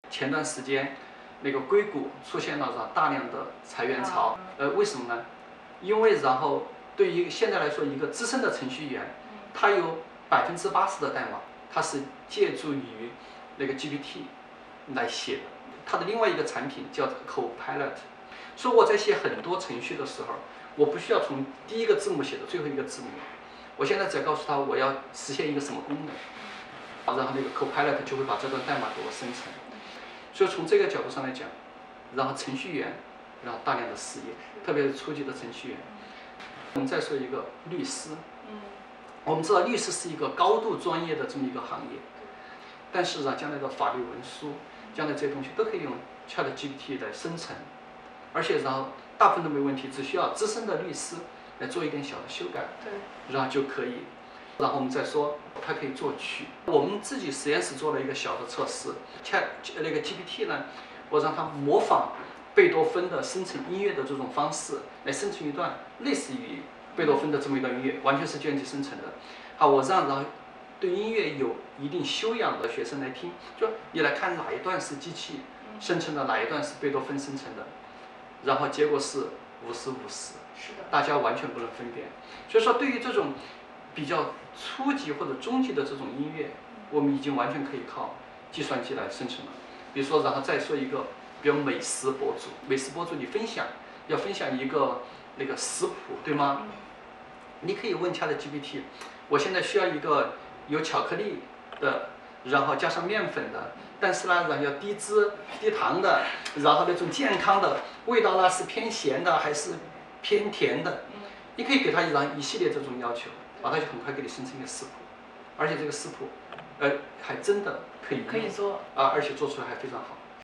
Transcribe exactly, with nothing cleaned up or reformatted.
前段时间，那个硅谷出现了然大量的裁员潮，呃，为什么呢？因为然后对于现在来说，一个资深的程序员，他有百分之八十的代码，他是借助于那个 G P T 来写的。它的另外一个产品叫 Copilot， 所以我在写很多程序的时候，我不需要从第一个字母写到最后一个字母，我现在只要告诉他我要实现一个什么功能，然后那个 Copilot 就会把这段代码给我生成。所以从这个角度上来讲，然后程序员，然后大量的失业，特别是初级的程序员。我们再说一个律师，我们知道律师是一个高度专业的这么一个行业，但是呢，将来的法律文书，将来这些东西都可以用 ChatGPT 来生成，而且然后大部分都没问题，只需要资深的律师来做一点小的修改，然后就可以。然后我们再说，它可以作曲。我们自己实验室做了一个小的测试 ，Chat 那个 G P T 呢，我让它模仿贝多芬的生成音乐的这种方式来生成一段类似于贝多芬的这么一段音乐，完全是计算机生成的。好，我让然后对音乐有一定修养的学生来听，就你来看哪一段是机器生成的，哪一段是贝多芬生成的，然后结果是五十五十，大家完全不能分辨。所以说，对于这种比较初级或者中级的这种音乐，我们已经完全可以靠计算机来生成了。比如说，然后再说一个，比如美食博主，美食博主你分享要分享一个那个食谱，对吗？你可以问ChatGPT，我现在需要一个有巧克力的，然后加上面粉的，但是呢，然后要低脂低糖的，然后那种健康的，味道呢是偏咸的还是偏甜的？你可以给它一一系列这种要求。把它就很快给你生成一个食谱，而且这个食谱，呃，还真的可以可以做啊，而且做出来还非常好。